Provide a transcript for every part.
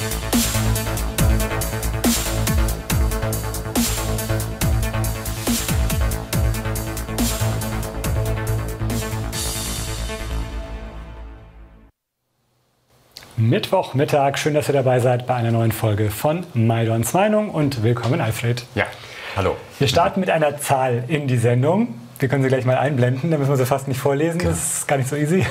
Mittwochmittag, schön, dass ihr dabei seid bei einer neuen Folge von Maidons Meinung und willkommen, Alfred. Ja, hallo. Wir starten mit einer Zahl in die Sendung. Wir können sie gleich mal einblenden, da müssen wir sie fast nicht vorlesen, genau. Das ist gar nicht so easy.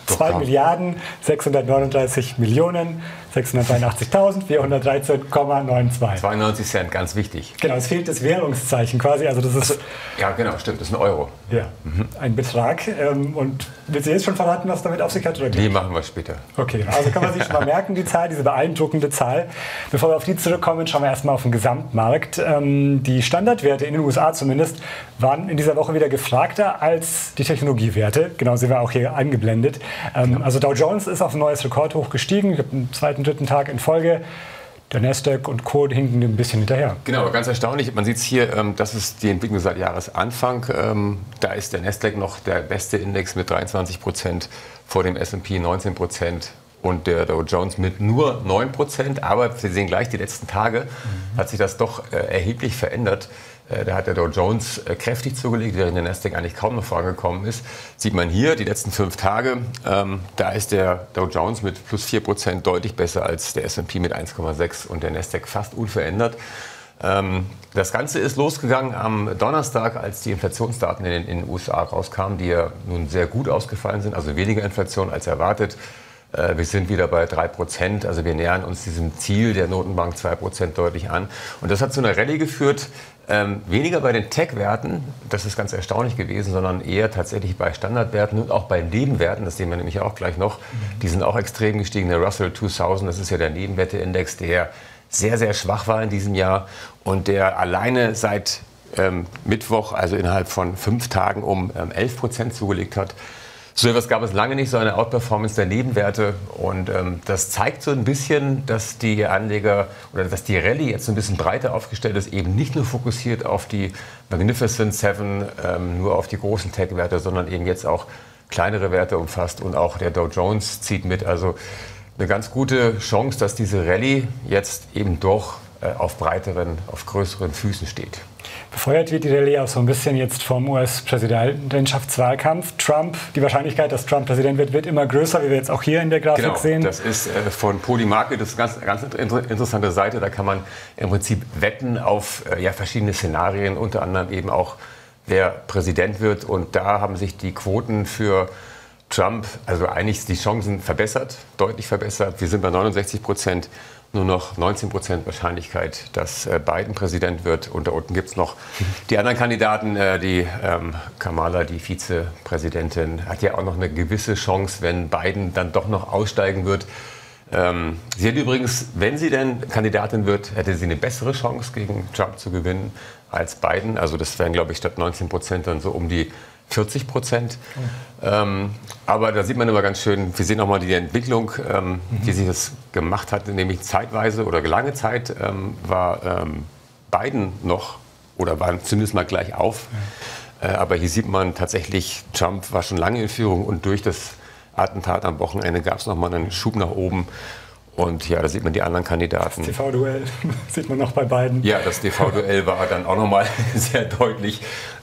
2.639.682.413,92. 92 Cent, ganz wichtig. Genau, es fehlt das Währungszeichen quasi. Also das ist, ja, genau, stimmt, das ist ein Euro. Ja, ein Betrag. Und willst du jetzt schon verraten, was damit auf sich hat? Oder die machen wir später. Okay, also kann man sich schon mal merken, die Zahl, diese beeindruckende Zahl. Bevor wir auf die zurückkommen, schauen wir erstmal auf den Gesamtmarkt. Die Standardwerte in den USA zumindest waren in dieser Woche wieder gefragter als die Technologiewerte. Genau, sind wir auch hier eingeblendet. Also Dow Jones ist auf ein neues Rekordhoch gestiegen, ich glaube, am zweiten, dritten Tag in Folge. Der Nasdaq und Co. hinken ein bisschen hinterher. Genau, ganz erstaunlich. Man sieht es hier, das ist die Entwicklung seit Jahresanfang. Da ist der Nasdaq noch der beste Index mit 23%, vor dem S&P 19% und der Dow Jones mit nur 9%. Aber wir sehen gleich, die letzten Tage hat sich das doch erheblich verändert. Da hat der Dow Jones kräftig zugelegt, während der Nasdaq eigentlich kaum noch vorangekommen ist. Sieht man hier, die letzten 5 Tage, da ist der Dow Jones mit plus 4% deutlich besser als der S&P mit 1,6 und der Nasdaq fast unverändert. Das Ganze ist losgegangen am Donnerstag, als die Inflationsdaten in den USA rauskamen, die ja nun sehr gut ausgefallen sind, also weniger Inflation als erwartet. Wir sind wieder bei 3%, also wir nähern uns diesem Ziel der Notenbank 2% deutlich an. Und das hat zu einer Rallye geführt, weniger bei den Tech-Werten, das ist ganz erstaunlich gewesen, sondern eher tatsächlich bei Standardwerten und auch bei Nebenwerten, das sehen wir nämlich auch gleich noch. Die sind auch extrem gestiegen. Der Russell 2000, das ist ja der Nebenwerteindex, der sehr, sehr schwach war in diesem Jahr und der alleine seit Mittwoch, also innerhalb von 5 Tagen, um 11% zugelegt hat. So etwas gab es lange nicht, so eine Outperformance der Nebenwerte. Und das zeigt so ein bisschen, dass die Anleger oder dass die Rallye jetzt so ein bisschen breiter aufgestellt ist, eben nicht nur fokussiert auf die Magnificent Seven, nur auf die großen Tech-Werte, sondern eben jetzt auch kleinere Werte umfasst. Und auch der Dow Jones zieht mit. Also eine ganz gute Chance, dass diese Rallye jetzt eben doch auf breiteren, auf größeren Füßen steht. Befeuert wird die Rallye auch so ein bisschen jetzt vom US-Präsidentschaftswahlkampf. Trump, die Wahrscheinlichkeit, dass Trump Präsident wird, wird immer größer, wie wir jetzt auch hier in der Grafik sehen. Das ist von Polymarket, das ist eine ganz interessante Seite. Da kann man im Prinzip wetten auf verschiedene Szenarien, unter anderem eben auch, wer Präsident wird. Und da haben sich die Quoten für Trump, also eigentlich die Chancen verbessert, deutlich verbessert. Wir sind bei 69%. Nur noch 19% Wahrscheinlichkeit, dass Biden Präsident wird. Und da unten gibt es noch die anderen Kandidaten. Die Kamala, die Vizepräsidentin, hat ja auch noch eine gewisse Chance, wenn Biden dann doch noch aussteigen wird. Sie hat übrigens, wenn sie denn Kandidatin wird, hätte sie eine bessere Chance, gegen Trump zu gewinnen als Biden. Also das wären, glaube ich, statt 19% dann so um die 40%. Aber da sieht man immer ganz schön, wir sehen auch mal die Entwicklung, wie sich das gemacht hat, nämlich zeitweise oder lange Zeit war Biden noch oder waren zumindest mal gleich auf. Aber hier sieht man tatsächlich, Trump war schon lange in Führung und durch das Attentat am Wochenende gab es noch mal einen Schub nach oben. Und ja, da sieht man die anderen Kandidaten. Das TV-Duell sieht man noch bei beiden. Ja, das TV-Duell war dann auch noch mal sehr deutlich.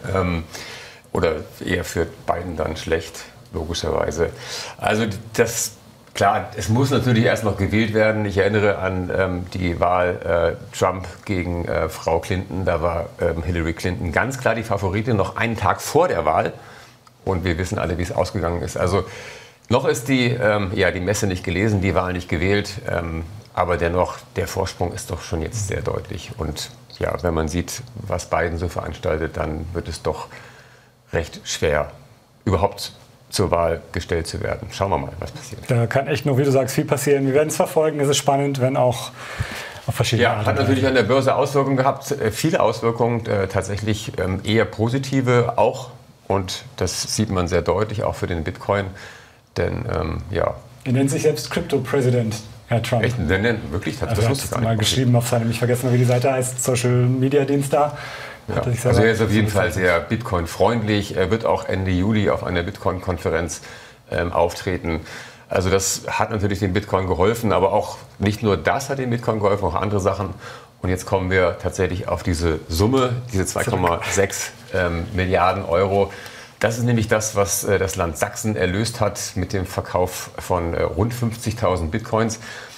Oder eher für Biden dann schlecht, logischerweise. Also das, klar, es muss natürlich erst noch gewählt werden. Ich erinnere an die Wahl Trump gegen Frau Clinton. Da war Hillary Clinton ganz klar die Favoritin, noch einen Tag vor der Wahl. Und wir wissen alle, wie es ausgegangen ist. Also noch ist die Messe nicht gelesen, die Wahl nicht gewählt. Aber dennoch, der Vorsprung ist doch schon jetzt sehr deutlich. Und ja, wenn man sieht, was Biden so veranstaltet, dann wird es doch recht schwer, überhaupt zur Wahl gestellt zu werden. Schauen wir mal, was passiert. Da kann echt nur, wie du sagst, viel passieren. Wir werden es verfolgen, es ist spannend, wenn auch auf verschiedene Arten. Hat natürlich an der Börse Auswirkungen gehabt, viele Auswirkungen, tatsächlich eher positive auch. Und das sieht man sehr deutlich, auch für den Bitcoin. Denn, Er nennt sich selbst Crypto-President, Herr Trump. Echt? Wirklich? Das wusste ich gar nicht. Mal geschrieben auf seinem, ich vergesse mal, wie die Seite heißt, Social-Media-Dienst da. Ja. Also er ist auf jeden Fall sehr Bitcoin-freundlich. Er wird auch Ende Juli auf einer Bitcoin-Konferenz auftreten. Also das hat natürlich dem Bitcoin geholfen, aber auch nicht nur das hat dem Bitcoin geholfen, auch andere Sachen. Und jetzt kommen wir tatsächlich auf diese Summe, diese 2,6 Milliarden Euro. Das ist nämlich das, was das Land Sachsen erlöst hat mit dem Verkauf von rund 50.000 Bitcoins.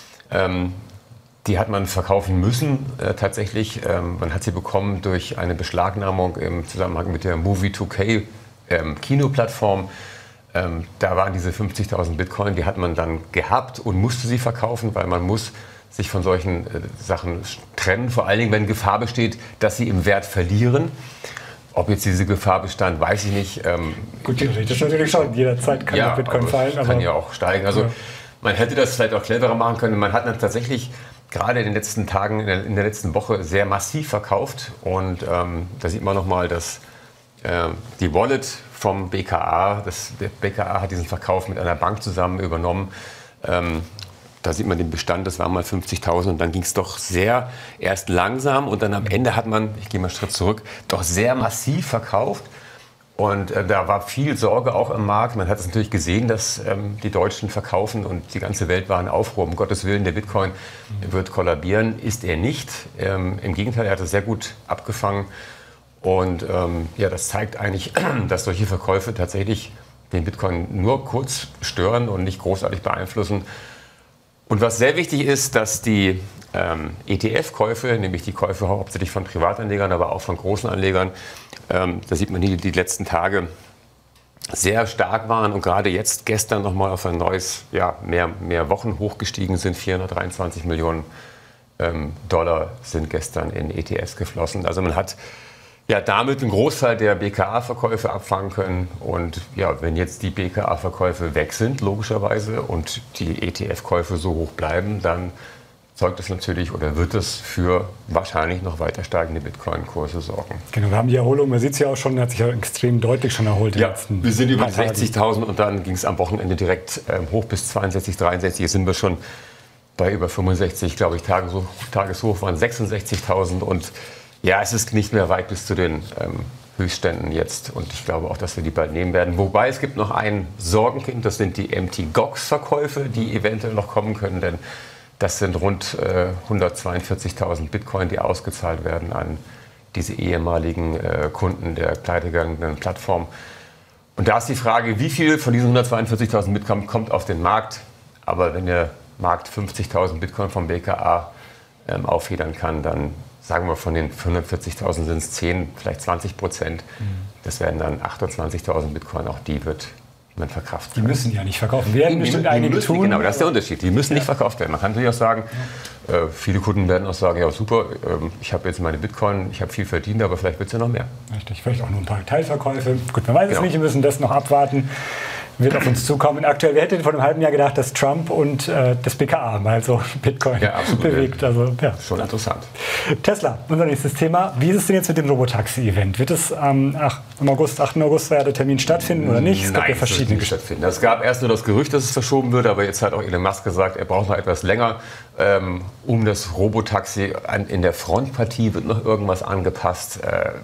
Die hat man verkaufen müssen tatsächlich. Man hat sie bekommen durch eine Beschlagnahmung im Zusammenhang mit der Movie2K Kinoplattform. Da waren diese 50.000 Bitcoin, die hat man dann gehabt und musste sie verkaufen, weil man muss sich von solchen Sachen trennen. Vor allen Dingen, wenn Gefahr besteht, dass sie im Wert verlieren. Ob jetzt diese Gefahr bestand, weiß ich nicht. Gut, theoretisch natürlich schon. Jederzeit kann der Bitcoin fallen. Aber kann ja auch steigen. Also man hätte das vielleicht auch cleverer machen können. Man hat dann tatsächlich gerade in den letzten Tagen, in der letzten Woche sehr massiv verkauft. Und da sieht man nochmal, dass die Wallet vom BKA, der BKA hat diesen Verkauf mit einer Bank zusammen übernommen. Da sieht man den Bestand, das waren mal 50.000 und dann ging es doch sehr erst langsam und dann am Ende hat man, ich gehe mal einen Schritt zurück, doch sehr massiv verkauft. Und da war viel Sorge auch im Markt. Man hat es natürlich gesehen, dass die Deutschen verkaufen und die ganze Welt war in Aufruhr. Um Gottes Willen, der Bitcoin wird kollabieren. Ist er nicht. Im Gegenteil, er hat es sehr gut abgefangen. Und das zeigt eigentlich, dass solche Verkäufe tatsächlich den Bitcoin nur kurz stören und nicht großartig beeinflussen. Und was sehr wichtig ist, dass die ETF-Käufe, nämlich die Käufe hauptsächlich von Privatanlegern, aber auch von großen Anlegern, da sieht man hier die letzten Tage sehr stark waren und gerade jetzt gestern nochmal auf ein neues, mehr Wochen hochgestiegen sind. 423 Millionen Dollar sind gestern in ETFs geflossen. Also man hat damit einen Großteil der BKA-Verkäufe abfangen können. Und wenn jetzt die BKA-Verkäufe weg sind, logischerweise, und die ETF-Käufe so hoch bleiben, dann zeugt das natürlich oder wird es für wahrscheinlich noch weiter steigende Bitcoin-Kurse sorgen. Genau, wir haben die Erholung, man sieht es ja auch schon, hat sich ja extrem deutlich schon erholt. Ja, wir sind über 60.000 und dann ging es am Wochenende direkt hoch bis 62, 63. Jetzt sind wir schon bei über 65, glaube ich, Tageshoch waren 66.000 und es ist nicht mehr weit bis zu den Höchstständen jetzt und ich glaube auch, dass wir die bald nehmen werden. Wobei es gibt noch ein Sorgenkind, das sind die MT-Gox-Verkäufe, die eventuell noch kommen können, denn das sind rund 142.000 Bitcoin, die ausgezahlt werden an diese ehemaligen Kunden der pleitegegangenen Plattform. Und da ist die Frage, wie viel von diesen 142.000 Bitcoin kommt auf den Markt. Aber wenn der Markt 50.000 Bitcoin vom BKA auffedern kann, dann sagen wir, von den 440.000 sind es 10, vielleicht 20%. Das wären dann 28.000 Bitcoin, auch die wird man verkraften. Die müssen ja nicht verkauft werden, bestimmt einige tun. Genau, das ist der Unterschied. Die müssen nicht verkauft werden. Man kann natürlich auch sagen, viele Kunden werden auch sagen, ja super, ich habe jetzt meine Bitcoin, ich habe viel verdient, aber vielleicht wird es ja noch mehr. Richtig, vielleicht auch nur ein paar Teilverkäufe. Gut, man weiß es nicht, wir müssen das noch abwarten. Wird auf uns zukommen. Aktuell, wer hätte vor einem halben Jahr gedacht, dass Trump und das BKA mal so Bitcoin bewegt. Also, schon interessant. Tesla, unser nächstes Thema. Wie ist es denn jetzt mit dem Robotaxi-Event? Wird es am 8. August war ja der Termin stattfinden oder nicht? Es gab ja verschiedene stattfinden. Es gab erst nur das Gerücht, dass es verschoben wird, aber jetzt hat auch Elon Musk gesagt, er braucht noch etwas länger. Um das Robotaxi in der Frontpartie wird noch irgendwas angepasst.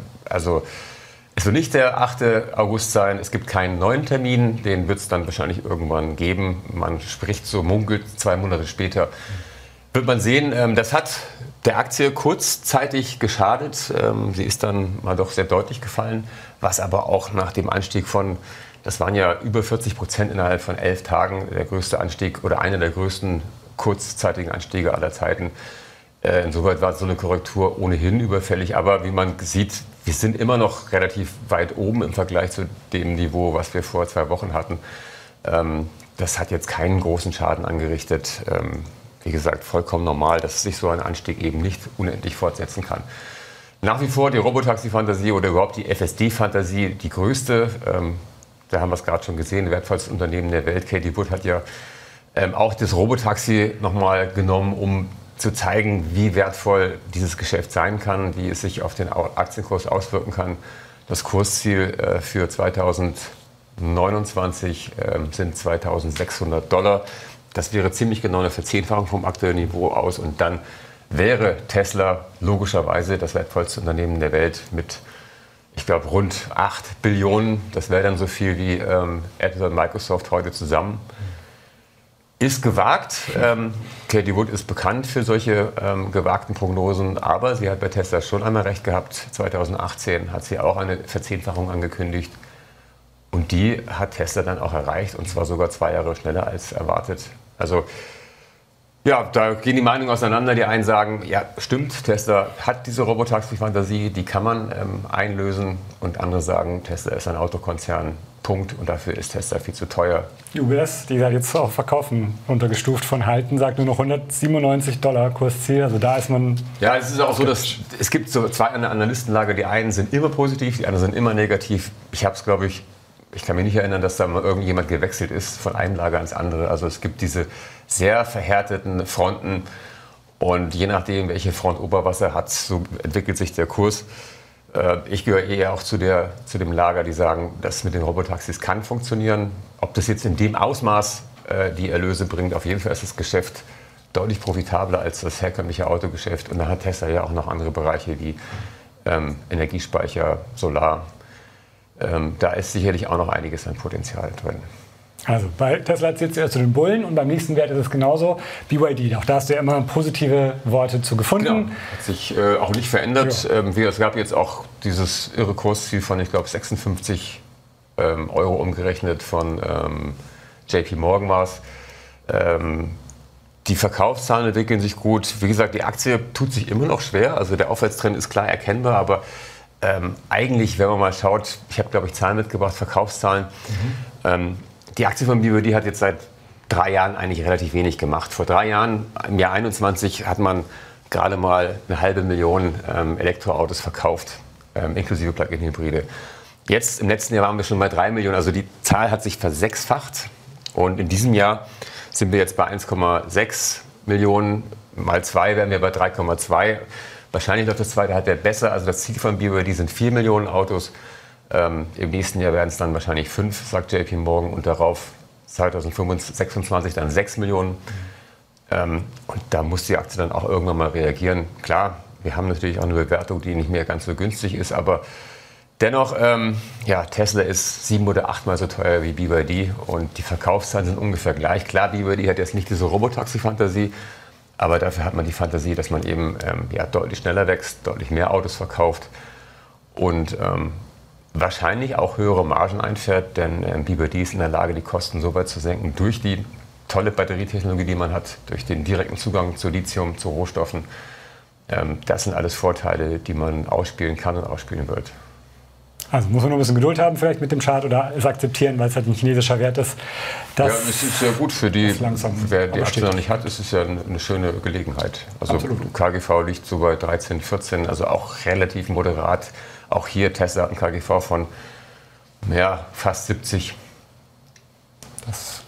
Es wird nicht der 8. August sein, es gibt keinen neuen Termin, den wird es dann wahrscheinlich irgendwann geben. Man spricht so, munkelt, 2 Monate später. Wird man sehen, das hat der Aktie kurzzeitig geschadet. Sie ist dann mal doch sehr deutlich gefallen, was aber auch nach dem Anstieg von, das waren ja über 40% innerhalb von 11 Tagen, der größte Anstieg oder einer der größten kurzzeitigen Anstiege aller Zeiten. Insoweit war so eine Korrektur ohnehin überfällig, aber wie man sieht, wir sind immer noch relativ weit oben im Vergleich zu dem Niveau, was wir vor 2 Wochen hatten. Das hat jetzt keinen großen Schaden angerichtet. Wie gesagt, vollkommen normal, dass sich so ein Anstieg eben nicht unendlich fortsetzen kann. Nach wie vor die Robotaxi-Fantasie oder überhaupt die FSD-Fantasie die größte. Da haben wir es gerade schon gesehen, wertvollste Unternehmen der Welt. Cathie Wood hat ja auch das Robotaxi nochmal genommen, um zu zeigen, wie wertvoll dieses Geschäft sein kann, wie es sich auf den Aktienkurs auswirken kann. Das Kursziel für 2029 sind $2.600. Das wäre ziemlich genau eine Verzehnfachung vom aktuellen Niveau aus. Und dann wäre Tesla logischerweise das wertvollste Unternehmen der Welt mit, ich glaube, rund 8 Billionen. Das wäre dann so viel wie Apple und Microsoft heute zusammen. Ist gewagt. Katie Wood ist bekannt für solche gewagten Prognosen, aber sie hat bei Tesla schon einmal recht gehabt. 2018 hat sie auch eine Verzehnfachung angekündigt und die hat Tesla dann auch erreicht und zwar sogar 2 Jahre schneller als erwartet. Also ja, da gehen die Meinungen auseinander. Die einen sagen, ja stimmt, Tesla hat diese Robotaxi-Fantasie, die kann man einlösen und andere sagen, Tesla ist ein Autokonzern. Punkt. Und dafür ist Tesla viel zu teuer. UBS, die da jetzt auch verkaufen, runtergestuft von halten, sagt nur noch $197 Kursziel. Also da ist man... Ja, es ist auch so, dass es gibt so 2 Analystenlager. Die einen sind immer positiv, die anderen sind immer negativ. Ich habe es, glaube ich, ich kann mich nicht erinnern, dass da mal irgendjemand gewechselt ist von einem Lager ins andere. Also es gibt diese sehr verhärteten Fronten. Und je nachdem, welche Front Oberwasser hat, so entwickelt sich der Kurs. Ich gehöre eher auch zu dem Lager, die sagen, das mit den Robotaxis kann funktionieren. Ob das jetzt in dem Ausmaß die Erlöse bringt, auf jeden Fall ist das Geschäft deutlich profitabler als das herkömmliche Autogeschäft. Und da hat Tesla ja auch noch andere Bereiche wie Energiespeicher, Solar. Da ist sicherlich auch noch einiges an Potenzial drin. Also bei Tesla zählt es ja zu den Bullen und beim nächsten Wert ist es genauso. BYD, auch da hast du ja immer positive Worte zu gefunden. Genau, hat sich auch nicht verändert. Ja. Es gab jetzt auch dieses irre Kursziel von, ich glaube, 56 Euro umgerechnet von JP Morgan war es. Die Verkaufszahlen entwickeln sich gut. Wie gesagt, die Aktie tut sich immer noch schwer. Also der Aufwärtstrend ist klar erkennbar, aber eigentlich, wenn man mal schaut, ich habe, glaube ich, Zahlen mitgebracht, Verkaufszahlen. Die Aktie von BYD hat jetzt seit 3 Jahren eigentlich relativ wenig gemacht. Vor 3 Jahren, im Jahr 21, hat man gerade mal 500.000 Elektroautos verkauft, inklusive Plug-in-Hybride. Jetzt im letzten Jahr waren wir schon bei 3 Millionen, also die Zahl hat sich versechsfacht. Und in diesem Jahr sind wir jetzt bei 1,6 Millionen, mal 2 wären wir bei 3,2. Wahrscheinlich läuft das zweite Halbjahr besser, also das Ziel von BYD sind 4 Millionen Autos. Im nächsten Jahr werden es dann wahrscheinlich 5, sagt JP Morgan, und darauf 2026 dann 6 Millionen. Und da muss die Aktie dann auch irgendwann mal reagieren. Klar, wir haben natürlich auch eine Bewertung, die nicht mehr ganz so günstig ist, aber dennoch, ja, Tesla ist 7 oder 8 Mal so teuer wie BYD und die Verkaufszahlen sind ungefähr gleich. Klar, BYD hat jetzt nicht diese Robotaxi-Fantasie, aber dafür hat man die Fantasie, dass man eben ja, deutlich schneller wächst, deutlich mehr Autos verkauft und wahrscheinlich auch höhere Margen einfährt, denn BYD ist in der Lage, die Kosten so weit zu senken durch die tolle Batterietechnologie, die man hat, durch den direkten Zugang zu Lithium, zu Rohstoffen. Das sind alles Vorteile, die man ausspielen kann und ausspielen wird. Also muss man noch ein bisschen Geduld haben vielleicht mit dem Chart oder es akzeptieren, weil es halt ein chinesischer Wert ist. Ja, es ist ja gut für die, wer die Aktie noch nicht hat, es ist ja eine schöne Gelegenheit. Also absolut. KGV liegt so bei 13, 14, also auch relativ moderat. Auch hier Tesla hat ein KGV von ja, fast 70. Das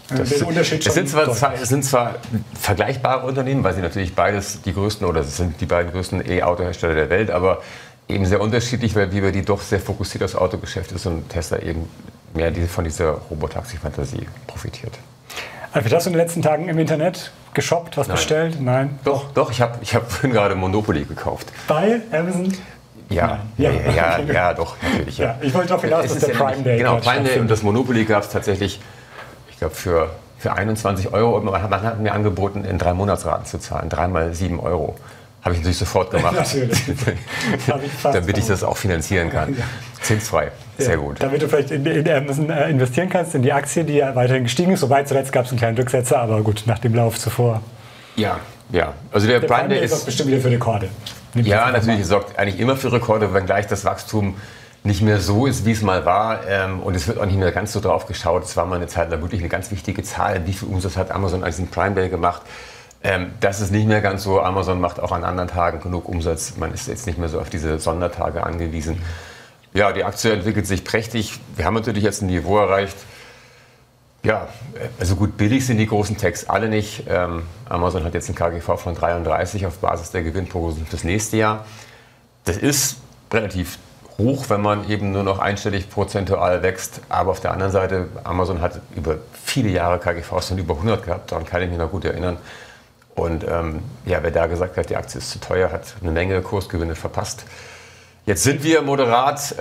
sind zwar vergleichbare Unternehmen, weil sie natürlich beides die größten oder es sind die beiden größten E-Auto-Hersteller der Welt, aber eben sehr unterschiedlich, weil BYD doch sehr fokussiert aufs Autogeschäft ist und Tesla eben mehr von dieser Robotaxi-Fantasie profitiert. Alfred, hast du in den letzten Tagen im Internet geshoppt, was bestellt? Nein. Doch, ich hab gerade Monopoly gekauft. Bei Amazon? Ja, doch, natürlich. Ja. Ja, ich wollte darauf hinaus, dass der Prime Day. Genau, Prime Day und das Monopoly gab es tatsächlich, ich glaube, für 21 Euro. Und man hat mir angeboten, in 3 Monatsraten zu zahlen. 3 mal 7 Euro. Habe ich natürlich sofort gemacht. Natürlich. Damit ich das auch finanzieren kann. Zinsfrei. Sehr gut. Damit du vielleicht in Amazon investieren kannst, in die Aktie, die ja weiterhin gestiegen ist. Wobei zuletzt gab es einen kleinen Rücksetzer, aber gut, nach dem Lauf zuvor. Ja. Also der Prime Day ist bestimmt wieder für Rekorde. Ja, natürlich, es sorgt eigentlich immer für Rekorde, wenngleich das Wachstum nicht mehr so ist, wie es mal war. Und es wird auch nicht mehr ganz so drauf geschaut. Es war mal eine Zeit lang wirklich eine ganz wichtige Zahl. Wie viel Umsatz hat Amazon an diesem Prime Day gemacht? Das ist nicht mehr ganz so. Amazon macht auch an anderen Tagen genug Umsatz. Man ist jetzt nicht mehr so auf diese Sondertage angewiesen. Ja, die Aktie entwickelt sich prächtig. Wir haben natürlich jetzt ein Niveau erreicht. Ja, also gut, billig sind die großen Techs alle nicht. Amazon hat jetzt ein KGV von 33 auf Basis der Gewinnprognosen fürs nächste Jahr. Das ist relativ hoch, wenn man eben nur noch einstellig prozentual wächst. Aber auf der anderen Seite, Amazon hat über viele Jahre KGVs von über 100 gehabt. Daran kann ich mich noch gut erinnern. Und wer da gesagt hat, die Aktie ist zu teuer, hat eine Menge Kursgewinne verpasst. Jetzt sind wir moderat,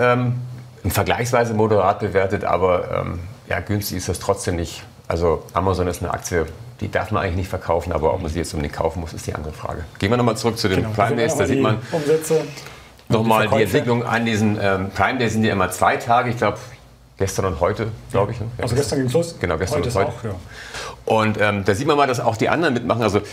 vergleichsweise moderat bewertet, aber günstig ist das trotzdem nicht. Also Amazon ist eine Aktie, die darf man eigentlich nicht verkaufen, aber ob man sie jetzt unbedingt kaufen muss, ist die andere Frage. Gehen wir nochmal zurück zu den Prime Days, da sieht man Umsätze. Nochmal die Entwicklung an diesen Prime Days sind ja immer 2 Tage, ich glaube gestern und heute, glaube ich. Ne? Also gestern ging es los. Genau, gestern und heute. Auch, ja. Und da sieht man mal, dass auch die anderen mitmachen. Also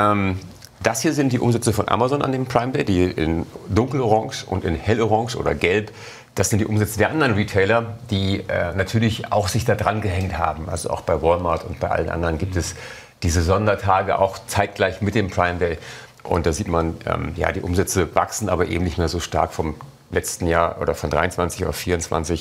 das hier sind die Umsätze von Amazon an dem Prime Day, die in dunkelorange und in hellorange oder gelb. Das sind die Umsätze der anderen Retailer, die natürlich auch sich da dran gehängt haben. Also auch bei Walmart und bei allen anderen gibt es diese Sondertage auch zeitgleich mit dem Prime Day. Und da sieht man, ja, die Umsätze wachsen, aber eben nicht mehr so stark vom letzten Jahr oder von 23 auf 24.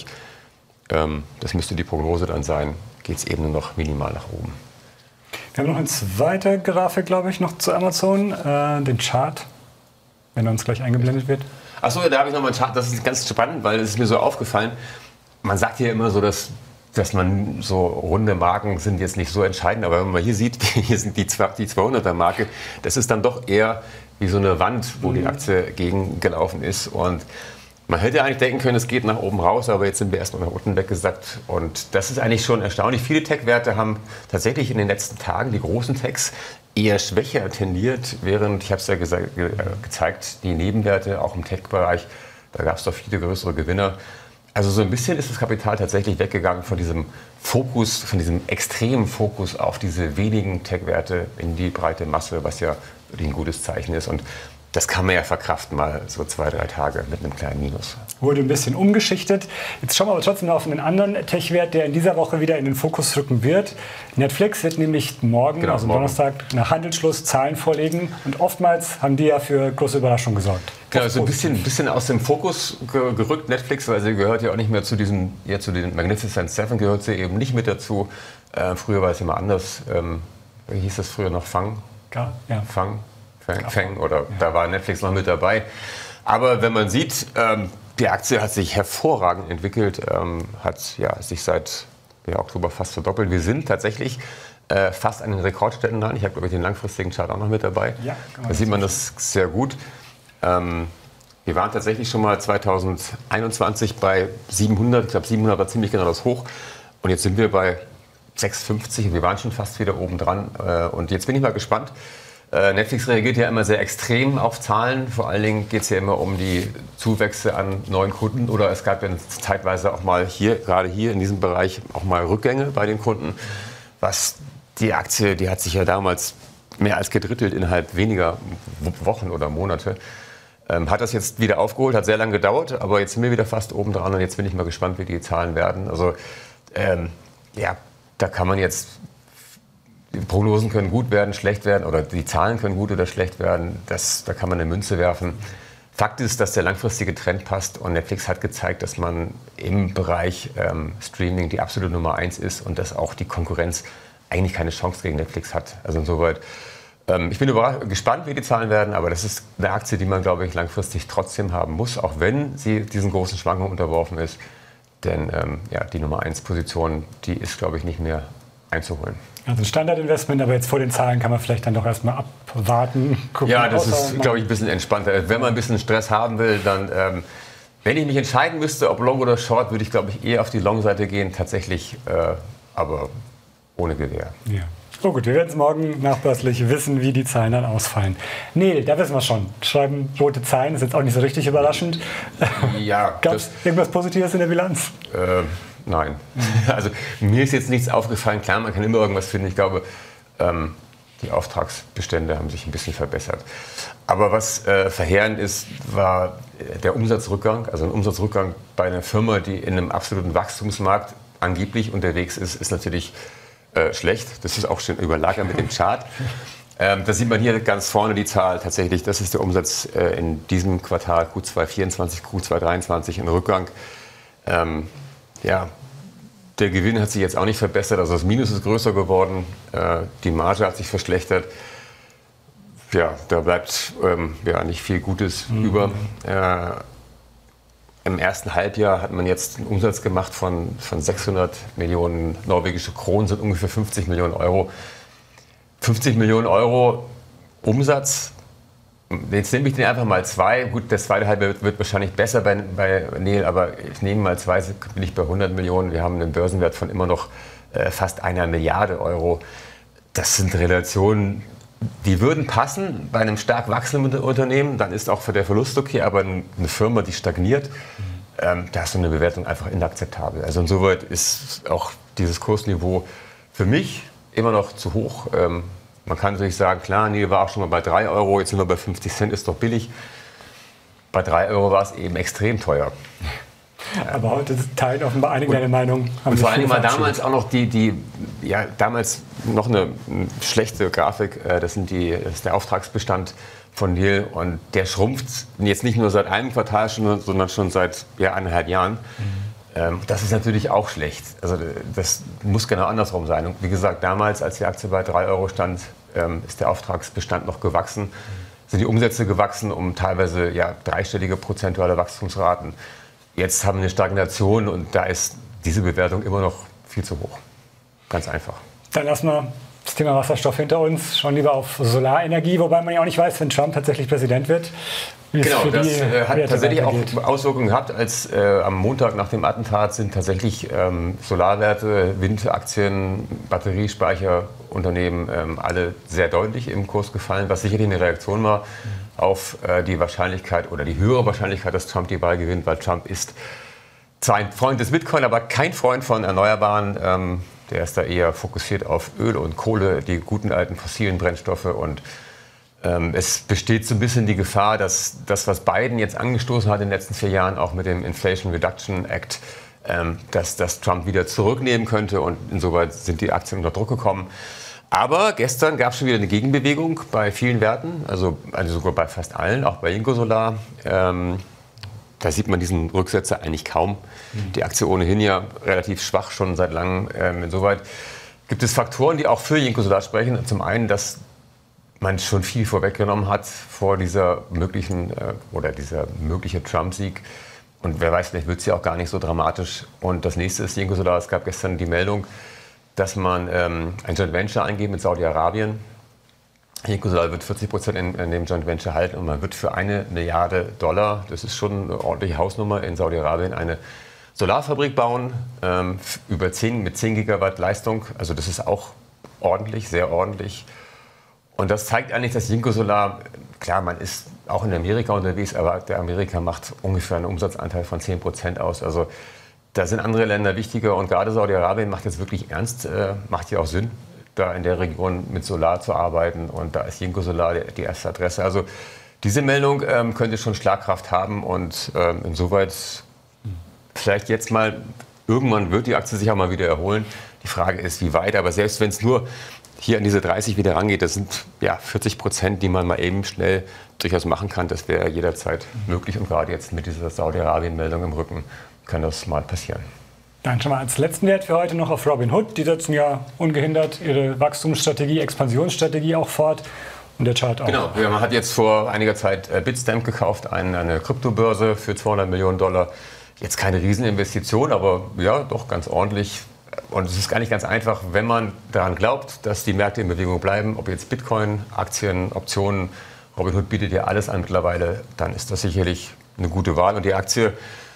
Das müsste die Prognose dann sein, geht es eben nur noch minimal nach oben. Wir haben noch eine zweite Grafik, glaube ich, noch zu Amazon, den Chart, wenn er uns gleich eingeblendet wird. Achso, da habe ich nochmal einen Chart, das ist ganz spannend, weil es ist mir so aufgefallen, man sagt ja immer so, dass man so runde Marken sind jetzt nicht so entscheidend, aber wenn man hier sieht, hier sind die 200er Marke, das ist dann doch eher wie so eine Wand, wo die Aktie gegengelaufen ist und man hätte eigentlich denken können, es geht nach oben raus, aber jetzt sind wir erstmal nach unten weggesackt. Und das ist eigentlich schon erstaunlich. Viele Tech-Werte haben tatsächlich in den letzten Tagen, die großen Techs, eher schwächer tendiert, während, ich habe es ja gezeigt, die Nebenwerte auch im Tech-Bereich, da gab es doch viele größere Gewinner. Also so ein bisschen ist das Kapital tatsächlich weggegangen von diesem Fokus, von diesem extremen Fokus auf diese wenigen Tech-Werte in die breite Masse, was ja wirklich ein gutes Zeichen ist. Und das kann man ja verkraften, mal so 2, 3 Tage mit einem kleinen Minus. Wurde ein bisschen umgeschichtet. Jetzt schauen wir aber trotzdem noch auf einen anderen Tech-Wert, der in dieser Woche wieder in den Fokus rücken wird. Netflix wird nämlich morgen, also am Donnerstag, nach Handelsschluss Zahlen vorlegen. Und oftmals haben die ja für große Überraschungen gesorgt. Genau, also ein bisschen aus dem Fokus gerückt Netflix, weil sie gehört ja auch nicht mehr zu den Magnificent Seven, gehört sie eben nicht mit dazu. Früher war es immer anders. Wie hieß das früher noch? Fang? Ja. Fang oder da war Netflix noch mit dabei. Aber wenn man sieht, die Aktie hat sich hervorragend entwickelt, hat ja, sich seit Oktober fast verdoppelt. Wir sind tatsächlich fast an den Rekordständen dran. Ich habe, glaube ich, den langfristigen Chart auch noch mit dabei. Ja, da sieht man das sehr gut. Wir waren tatsächlich schon mal 2021 bei 700. Ich glaube, 700 war ziemlich genau das Hoch. Und jetzt sind wir bei 650. Wir waren schon fast wieder oben dran. Und jetzt bin ich mal gespannt. Netflix reagiert ja immer sehr extrem auf Zahlen. Vor allen Dingen geht es ja immer um die Zuwächse an neuen Kunden. Oder es gab ja zeitweise auch mal gerade hier in diesem Bereich auch mal Rückgänge bei den Kunden. Was die Aktie, die hat sich ja damals mehr als gedrittelt innerhalb weniger Wochen oder Monate. Hat das jetzt wieder aufgeholt, hat sehr lange gedauert, aber jetzt sind wir wieder fast oben dran und jetzt bin ich mal gespannt, wie die Zahlen werden. Also ja, da kann man jetzt, die Prognosen können gut werden, schlecht werden oder die Zahlen können gut oder schlecht werden. Da kann man eine Münze werfen. Fakt ist, dass der langfristige Trend passt und Netflix hat gezeigt, dass man im Bereich Streaming die absolute Nummer 1 ist und dass auch die Konkurrenz eigentlich keine Chance gegen Netflix hat. Also insoweit, ich bin gespannt, wie die Zahlen werden, aber das ist eine Aktie, die man, glaube ich, langfristig trotzdem haben muss, auch wenn sie diesen großen Schwankungen unterworfen ist. Denn ja, die Nummer 1 Position, die ist, glaube ich, nicht mehr einzuholen. Also ein Standardinvestment, aber jetzt vor den Zahlen kann man vielleicht dann doch erstmal abwarten. Gucken, ja, das ist, glaube ich, ein bisschen entspannter. Wenn man ein bisschen Stress haben will, dann, wenn ich mich entscheiden müsste, ob Long oder Short, würde ich, glaube ich, eher auf die Long-Seite gehen, tatsächlich, aber ohne Gewähr. Ja. Oh gut, wir werden es morgen nachbörslich wissen, wie die Zahlen dann ausfallen. Neel, da wissen wir schon. Schreiben rote Zahlen, ist jetzt auch nicht so richtig überraschend. Ja. Gab es irgendwas Positives in der Bilanz? Nein. Also mir ist jetzt nichts aufgefallen. Klar, man kann immer irgendwas finden. Ich glaube, die Auftragsbestände haben sich ein bisschen verbessert. Aber was verheerend ist, war der Umsatzrückgang. Also ein Umsatzrückgang bei einer Firma, die in einem absoluten Wachstumsmarkt angeblich unterwegs ist natürlich schlecht. Das ist auch schon überlagert mit dem Chart. Da sieht man hier ganz vorne die Zahl tatsächlich. Das ist der Umsatz in diesem Quartal Q2 24, Q2 23 in Rückgang. Ja, der Gewinn hat sich jetzt auch nicht verbessert. Also das Minus ist größer geworden. Die Marge hat sich verschlechtert. Ja, da bleibt ja nicht viel Gutes über. Im ersten Halbjahr hat man jetzt einen Umsatz gemacht von 600 Millionen norwegische Kronen, sind ungefähr 50 Millionen Euro. 50 Millionen Euro Umsatz, jetzt nehme ich den einfach mal 2. Gut, das zweite Halbjahr wird wahrscheinlich besser bei Neel, aber ich nehme mal 2, bin ich bei 100 Millionen. Wir haben einen Börsenwert von immer noch fast 1 Milliarde Euro. das sind Relationen, die würden passen bei einem stark wachsenden Unternehmen. Dann ist auch für der Verlust okay, aber eine Firma, die stagniert, da ist so eine Bewertung einfach inakzeptabel. Also insoweit ist auch dieses Kursniveau für mich immer noch zu hoch. Man kann natürlich sagen, klar, nee, war auch schon mal bei 3 Euro, jetzt sind wir bei 50 Cent, ist doch billig. Bei 3 Euro war es eben extrem teuer. Aber heute teilen offenbar einige deine Meinung. Und vor allem war damals auch noch damals noch eine schlechte Grafik. Das ist der Auftragsbestand von Diehl und der schrumpft jetzt nicht nur seit einem Quartal, sondern schon seit 1,5 Jahren. Das ist natürlich auch schlecht. Also das muss genau andersrum sein. Und wie gesagt, damals, als die Aktie bei 3 Euro stand, ist der Auftragsbestand noch gewachsen, sind die Umsätze gewachsen um teilweise dreistellige prozentuale Wachstumsraten. Jetzt haben wir eine Stagnation und da ist diese Bewertung immer noch viel zu hoch. Ganz einfach. Dann lassen wir das Thema Wasserstoff hinter uns, schauen lieber auf Solarenergie, wobei man ja auch nicht weiß, wenn Trump tatsächlich Präsident wird. Genau, das hat tatsächlich auch Auswirkungen gehabt, als am Montag nach dem Attentat sind tatsächlich Solarwerte, Windaktien, Batteriespeicherunternehmen alle sehr deutlich im Kurs gefallen, was sicherlich eine Reaktion war auf die Wahrscheinlichkeit oder die höhere Wahrscheinlichkeit, dass Trump die Wahl gewinnt, weil Trump ist zwar ein Freund des Bitcoin, aber kein Freund von Erneuerbaren. Der ist da eher fokussiert auf Öl und Kohle, die guten alten fossilen Brennstoffe. Und es besteht so ein bisschen die Gefahr, dass das, was Biden jetzt angestoßen hat in den letzten 4 Jahren, auch mit dem Inflation Reduction Act, dass Trump wieder zurücknehmen könnte. Und insoweit sind die Aktien unter Druck gekommen. Aber gestern gab es schon wieder eine Gegenbewegung bei vielen Werten, also sogar bei fast allen, auch bei Jinko-Solar. Da sieht man diesen Rücksetzer eigentlich kaum. Die Aktie ohnehin ja relativ schwach schon seit langem. Insoweit gibt es Faktoren, die auch für Jinko-Solar sprechen. Zum einen, dass man schon viel vorweggenommen hat vor dieser mögliche Trump-Sieg. Und wer weiß, vielleicht wird es ja auch gar nicht so dramatisch. Und das nächste ist Jinko-Solar. Es gab gestern die Meldung, dass man ein Joint Venture eingeht mit Saudi-Arabien. Jinko-Solar wird 40% in dem Joint Venture halten und man wird für $1 Milliarde, das ist schon eine ordentliche Hausnummer, in Saudi-Arabien eine Solarfabrik bauen mit 10 Gigawatt Leistung. Also das ist auch ordentlich, sehr ordentlich. Und das zeigt eigentlich, dass Jinko-Solar, klar, man ist auch in Amerika unterwegs, aber der Amerika macht ungefähr einen Umsatzanteil von 10% aus. Also da sind andere Länder wichtiger und gerade Saudi-Arabien macht jetzt wirklich ernst, macht ja auch Sinn, da in der Region mit Solar zu arbeiten und da ist Jinko-Solar die erste Adresse. Also diese Meldung könnte schon Schlagkraft haben und insoweit vielleicht jetzt mal, irgendwann wird die Aktie sich auch mal wieder erholen. Die Frage ist, wie weit, aber selbst wenn es nur hier an diese 30 wieder rangeht, das sind 40%, die man mal eben schnell durchaus machen kann. Das wäre jederzeit möglich und gerade jetzt mit dieser Saudi-Arabien-Meldung im Rücken kann das mal passieren. Dann schon mal als letzten Wert für heute noch auf Robinhood. Die setzen ja ungehindert ihre Wachstumsstrategie, Expansionsstrategie auch fort. Und der Chart auch. Genau, man hat jetzt vor einiger Zeit Bitstamp gekauft, eine Kryptobörse für $200 Millionen. Jetzt keine Rieseninvestition, aber ja, doch ganz ordentlich. Und es ist gar nicht ganz einfach, wenn man daran glaubt, dass die Märkte in Bewegung bleiben, ob jetzt Bitcoin, Aktien, Optionen, Robinhood bietet ja alles an mittlerweile, dann ist das sicherlich eine gute Wahl. Und die Aktie,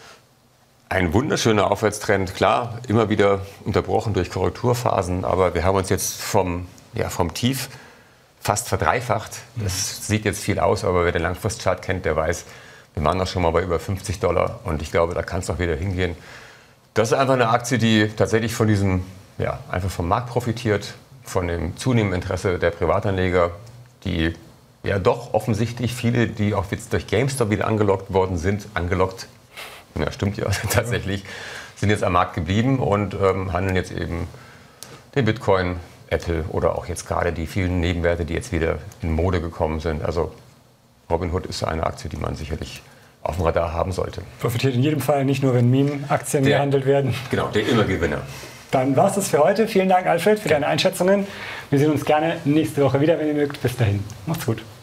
ein wunderschöner Aufwärtstrend, klar, immer wieder unterbrochen durch Korrekturphasen, aber wir haben uns jetzt vom Tief fast verdreifacht. Das sieht jetzt viel aus, aber wer den Langfristchart kennt, der weiß, wir waren doch schon mal bei über $50 und ich glaube, da kann es auch wieder hingehen. Das ist einfach eine Aktie, die tatsächlich von diesem, einfach vom Markt profitiert, von dem zunehmenden Interesse der Privatanleger, die doch offensichtlich viele, die auch jetzt durch GameStop wieder angelockt worden sind, ja, stimmt ja tatsächlich, sind jetzt am Markt geblieben und handeln jetzt eben den Bitcoin, Apple oder auch jetzt gerade die vielen Nebenwerte, die jetzt wieder in Mode gekommen sind. Also Robinhood ist eine Aktie, die man sicherlich auf dem Radar haben sollte. Profitiert in jedem Fall, nicht nur wenn Meme-Aktien gehandelt werden. Genau, der Immergewinner. Dann war es das für heute. Vielen Dank, Alfred, für deine Einschätzungen. Wir sehen uns gerne nächste Woche wieder, wenn ihr mögt. Bis dahin. Macht's gut.